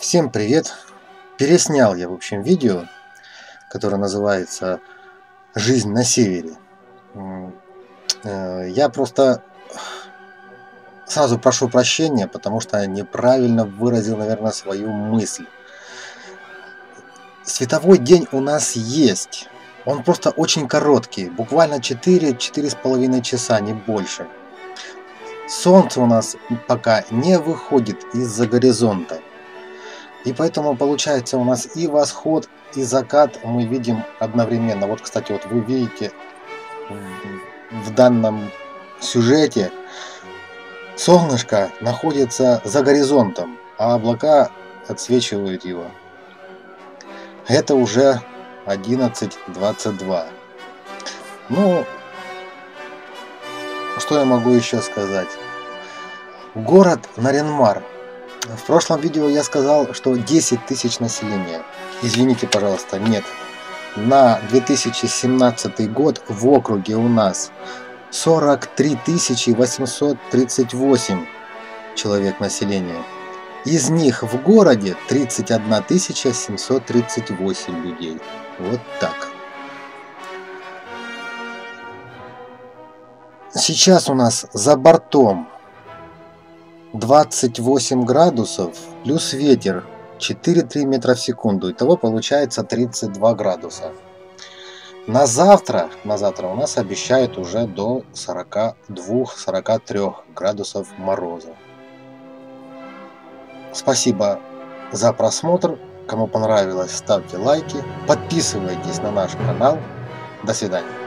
Всем привет! Переснял я, в общем, видео, которое называется «Жизнь на севере». Я просто сразу прошу прощения, потому что неправильно выразил, наверное, свою мысль. Световой день у нас есть. Он просто очень короткий, буквально 4–4,5 часа, не больше. Солнце у нас пока не выходит из-за горизонта. И поэтому получается у нас и восход, и закат мы видим одновременно. Вот, кстати, вот вы видите в данном сюжете солнышко находится за горизонтом, а облака отсвечивают его. Это уже 11:22. Ну, что я могу еще сказать? Город Нарьян-Мар. В прошлом видео я сказал, что 10 тысяч населения. Извините, пожалуйста, нет. На 2017 год в округе у нас 43 838 человек населения. Из них в городе 31 738 людей. Вот так. Сейчас у нас за бортом 28 градусов плюс ветер 4–3 метра в секунду. Итого получается 32 градуса. На завтра у нас обещают уже до 42–43 градусов мороза. Спасибо за просмотр. Кому понравилось, ставьте лайки. Подписывайтесь на наш канал. До свидания.